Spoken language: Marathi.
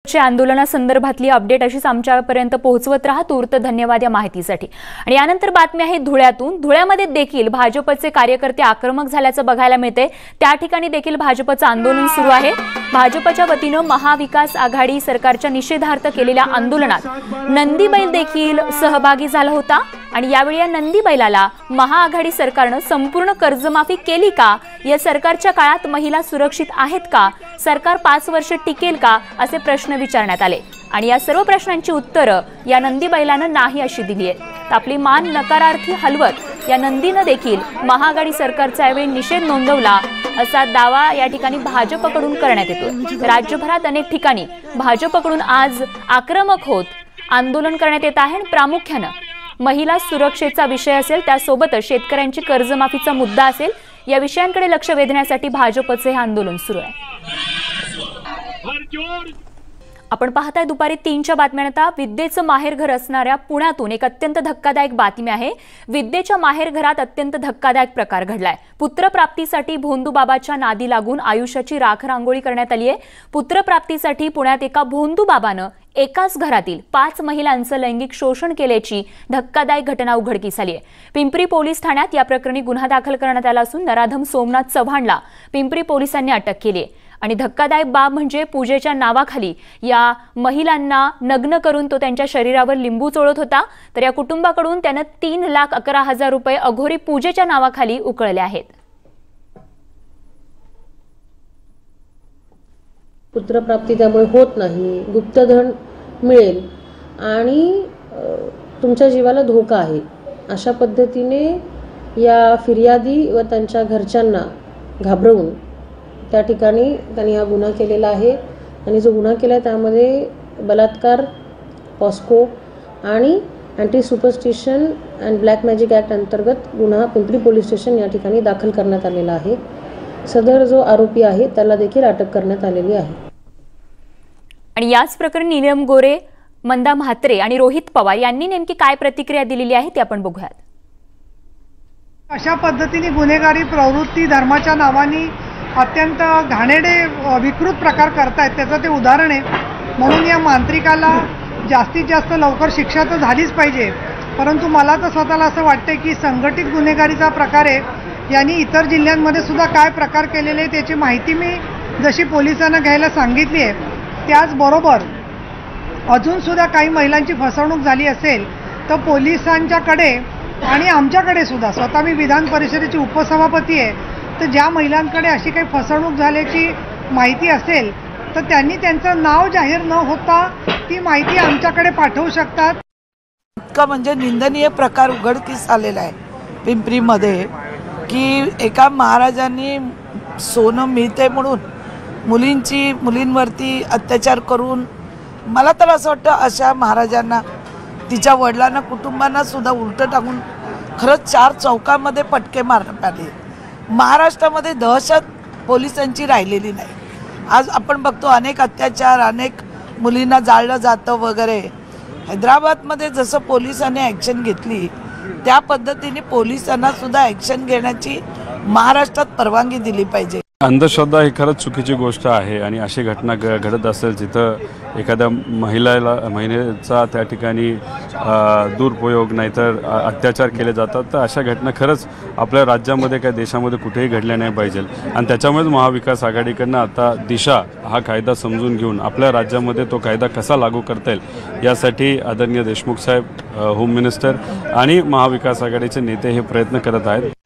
आंदोलनासंदर्भातली अपडेट अशीच आमच्यापर्यंत पोहोचवत राहा। तूर्त धन्यवाद या माहितीसाठी। आणि यानंतर बातमी आहे धुळ्यातून। धुळ्यामध्ये देखील भाजपचे कार्यकर्ते आक्रमक झाल्याचं बघायला मिळते। त्या ठिकाणी देखील भाजपचं आंदोलन सुरू आहे। भाजपच्या वतीनं महाविकास आघाडी सरकारच्या निषेधार्थ केलेल्या आंदोलनात नंदीबैल देखील सहभागी झाला होता। आणि यावेळी या नंदीबैलाला महाआघाडी सरकारनं संपूर्ण कर्जमाफी केली का, या सरकारच्या काळात महिला सुरक्षित आहेत का, सरकार 5 वर्ष टिकेल का, असे प्रश्न विचारण्यात आले। आणि या सर्व प्रश्नांची उत्तरं या नंदीबैलानं नाही अशी दिली आहे। आपली मान नकारार्थी हलवत या नंदीनं देखील महाआघाडी सरकारचा यावेळी निषेध नोंदवला असा दावा या ठिकाणी भाजपकडून करण्यात येतो। राज्यभरात अनेक ठिकाणी भाजपकडून आज आक्रमक होत आंदोलन करण्यात येत आहे। प्रामुख्याने महिला सुरक्षेचा विषय असेल, त्यासोबतच शेतकऱ्यांची कर्जमाफीचा मुद्दा असेल, या विषयांकडे लक्ष वेधण्यासाठी भाजपचे हे आंदोलन सुरू आहे। आपण पाहताय दुपारी 3च्या बातम्यांता विद्येचं माहेरघर असणाऱ्या पुण्यातून एक अत्यंत धक्कादायक बातमी आहे। विद्येच्या माहेरघरात अत्यंत धक्कादायक प्रकार घडलाय। पुत्रप्राप्तीसाठी भोंदूबाबाच्या नादी लागून आयुष्याची राखरांगोळी करण्यात आली आहे। पुत्रप्राप्तीसाठी पुण्यात एका भोंदूबाबानं एकाच घरातील 5 महिलांचं लैंगिक शोषण केल्याची धक्कादायक घटना उघडकीस आली आहे। पिंपरी पोलीस ठाण्यात या प्रकरणी गुन्हा दाखल करण्यात आला असून नराधम सोमनाथ चव्हाणला पिंपरी पोलिसांनी अटक केली आहे। आणि धक्कादायक बाब म्हणजे पूजेच्या नावाखाली या महिलांना नग्न करून तो त्यांच्या शरीरावर लिंबू चोळत होता। तर या कुटुंबाकडून त्यानं 3,11,000 रुपये अघोरी पूजेच्या नावाखाली उकळले आहेत। पुत्रप्राप्ती त्यामुळे होत नाही, गुप्तधन मिळेल आणि तुमच्या जीवाला धोका आहे, अशा पद्धतीने या फिर्यादी व त्यांच्या घरच्यांना घाबरवून त्या ठिकाणी त्यांनी हा गुन्हा केलेला आहे। आणि जो गुन्हा केला आहे त्यामध्ये बलात्कार, पॉस्को आणि anti superstition and black magic act अंतर्गत गुन्हा पिंपरी पोलीस स्टेशन या ठिकाणी दाखल करण्यात आलेला आहे। सदर जो आरोपी आहे त्याला देखील अटक करण्यात आलेली आहे। आणि याच प्रकरणी नीलम गोरे, मंदा म्हात्रे आणि रोहित पवार यांनी नेमकी काय प्रतिक्रिया दिलेली आहे ते आपण बघूयात। अशा पद्धतीने गुन्हेगारी प्रवृत्ती धर्माच्या नावाने अत्यंत घाणेरडे विकृत प्रकार करतायत, त्याचं ते उदाहरण आहे। म्हणून या मांत्रिकाला जास्तीत जास्त लवकर शिक्षा तर झालीच पाहिजे। परंतु मला तर स्वतःला असं वाटतं की संघटित गुन्हेगारीचा प्रकार आहे। यांनी इतर जिल्ह्यांमध्ये सुद्धा काय प्रकार केलेले त्याची माहिती मी जशी पोलिसांना घ्यायला सांगितली आहे, त्याचबरोबर अजून सुद्धा काही महिलांची फसवणूक झाली असेल तर पोलिसांच्याकडे आणि आमच्याकडे सुद्धा, स्वतः मी विधान परिषदेची उपसभापती आहे, तर ज्या महिलांकडे अशी काही फसवणूक झाल्याची माहिती असेल तर त्यांनी त्यांचं नाव जाहीर न होता ती माहिती आमच्याकडे पाठवू शकतात। इतका म्हणजे निंदनीय प्रकार उघडकीस आलेला आहे पिंपरीमध्ये की एका महाराजांनी सोनं मिळते म्हणून मुलींवरती अत्याचार करून, मला तर असं वाटतं अशा महाराजांना, तिच्या वडिलांना, कुटुंबांना सुद्धा उलटं टाकून खरंच 4 चौकामध्ये पटके मारण्यात आले। महाराष्ट्रामध्ये दहशत पोलिसांची राहिलेली नाही। आज आपण बघतो अनेक अत्याचार, अनेक मुलींना जाळलं जातं वगैरे। हैदराबादमध्ये जसं पोलिसांनी ॲक्शन घेतली त्या पद्धतीने पोलिसांना सुद्धा ॲक्शन घेण्याची महाराष्ट्रात परवानगी दिली पाहिजे। अंधश्रद्धा ही खरंच चुकीची गोष्ट आहे आणि अशी घटना घडत असेल जिथं एखाद्या महिलेचा त्या ठिकाणी दुरुपयोग नाहीतर अत्याचार केले जातात, तर अशा घटना खरंच आपल्या राज्यामध्ये काय देशामध्ये कुठेही घडल्या नाही पाहिजे। आणि त्याच्यामुळेच महाविकास आघाडीकडनं आता दिशा हा कायदा समजून घेऊन आपल्या राज्यामध्ये तो कायदा कसा लागू करता येईल यासाठी आदरणीय देशमुख साहेब, होम मिनिस्टर आणि महाविकास आघाडीचे नेते हे प्रयत्न करत आहेत।